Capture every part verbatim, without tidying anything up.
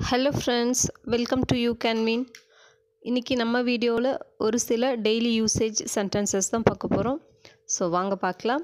Hello friends, welcome to you can mean. இன்றைக்கி நம்ம வீடியோவில் ஒரு சில டெய்லி யூசேஜ் சென்டென்சஸ் தான் பார்க்க போகிறோம். ஸோ வாங்க பார்க்கலாம்.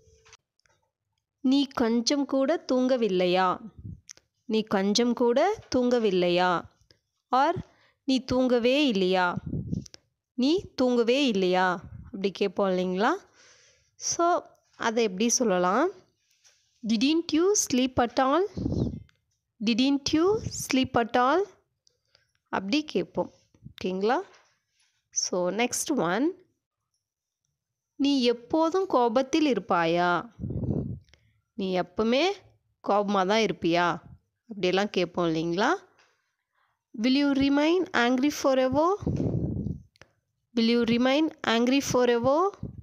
நீ கொஞ்சம் கூட தூங்கவில்லையா? நீ கொஞ்சம் கூட தூங்கவில்லையா? ஆர் நீ தூங்கவே இல்லையா? நீ தூங்கவே இல்லையா அப்படி கேட்போம் இல்லைங்களா? ஸோ அதை எப்படி சொல்லலாம்? Didn't you sleep at all? Didn't you sleep at all? அப்படி கேட்போம். ஓகேங்களா? ஸோ நெக்ஸ்ட் ஒன், நீ எப்போதும் கோபத்தில் இருப்பாயா? நீ எப்பவுமே கோபமாக தான் இருப்பியா அப்படியெல்லாம் கேட்போம் இல்லைங்களா? Will you remain angry forever? Will you remain angry forever?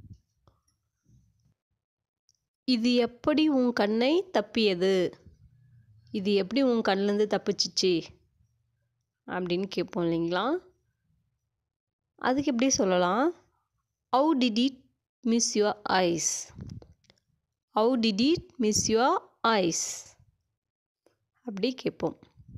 இது எப்படி உன் கண்ணை தப்பியது? இது எப்படி உன் கண்ணிலேருந்து தப்பிச்சிச்சு அப்படின்னு கேட்போம் இல்லைங்களா? அதுக்கு எப்படி சொல்லலாம்? How did it miss your eyes? How did it miss your eyes? அப்படி கேட்போம்.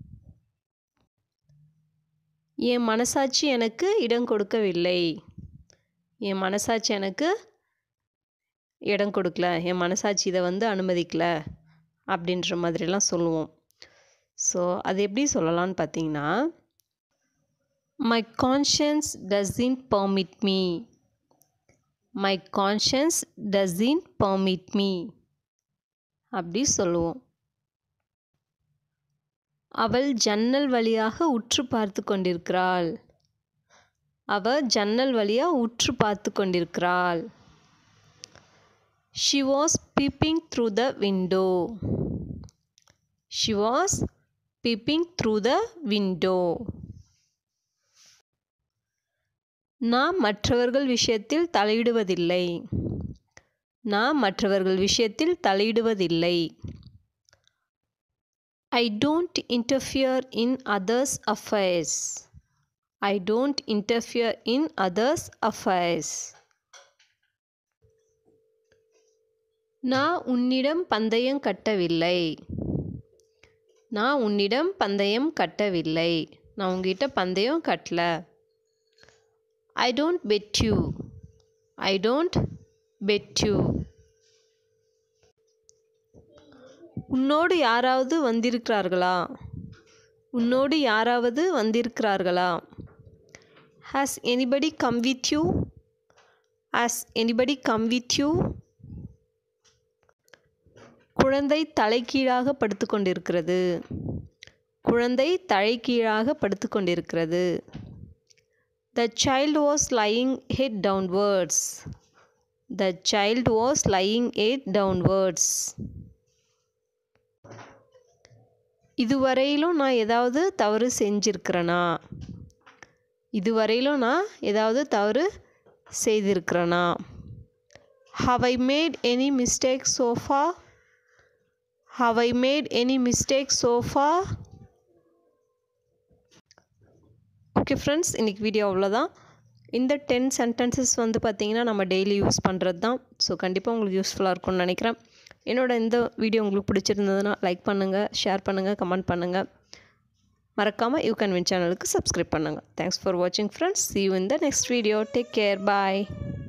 என் மனசாட்சி எனக்கு இடம் கொடுக்கவில்லை. என் மனசாட்சி எனக்கு இடம் கொடுக்கல, என் மனசாட்சி இதை வந்து அனுமதிக்கல அப்படின்ற மாதிரிலாம் சொல்லுவோம். ஸோ அது எப்படி சொல்லலான்னு பார்த்தீங்கன்னா, my conscience doesn't permit me. My conscience doesn't permit me அப்படி சொல்லுவோம். அவள் ஜன்னல் வழியாக உற்று பார்த்து கொண்டிருக்கிறாள். அவள் ஜன்னல் வழியாக உற்று பார்த்து கொண்டிருக்கிறாள். She was peeping through the window. She was peeping through the window. நான் மற்றவர்கள் விஷயத்தில் தலையிடுவதில்லை. நான் மற்றவர்கள் விஷயத்தில் தலையிடுவதில்லை. I don't interfere in others' affairs. I don't interfere in others' affairs. நான் உன்னிடம் பந்தயம் கட்டவில்லை. நான் உன்னிடம் பந்தயம் கட்டவில்லை. நான் உங்ககிட்ட பந்தயம் கட்டல. I don't bet you. I don't bet you. உன்னோடு யாராவது வந்திருக்கிறார்களா? உன்னோடு யாராவது வந்திருக்கிறார்களா? Has anybody come with you? Has anybody come with you? குழந்தை தலைகீழாக படுத்து கொண்டிருக்கிறது. குழந்தை தலைகீழாக படுத்து கொண்டிருக்கிறது. The child was lying head downwards. The child was lying head downwards. இதுவரையிலும் நான் ஏதாவது தவறு செஞ்சிருக்கிறேனா? இதுவரையிலும் நான் ஏதாவது தவறு செய்திருக்கிறேனா? Have I made any mistakes so far? Have I made any mistakes so far? Okay friends, இன்றைக்கி வீடியோ அவ்வளோதான். இந்த டென் சென்டென்சஸ் வந்து பார்த்திங்கன்னா நம்ம டெய்லி யூஸ் பண்ணுறது தான். ஸோ கண்டிப்பாக உங்களுக்கு யூஸ்ஃபுல்லாக இருக்கும்னு நினைக்கிறேன். என்னோட இந்த வீடியோ உங்களுக்கு பிடிச்சிருந்ததுன்னா லைக் பண்ணுங்கள், ஷேர் பண்ணுங்கள், கமெண்ட் பண்ணுங்கள். மறக்காமல் யூ கேன் வின் சேனலுக்கு சப்ஸ்கிரைப் பண்ணுங்கள். தேங்க்ஸ் ஃபார் வாட்சிங் friends. See you in the next video. Take care. Bye.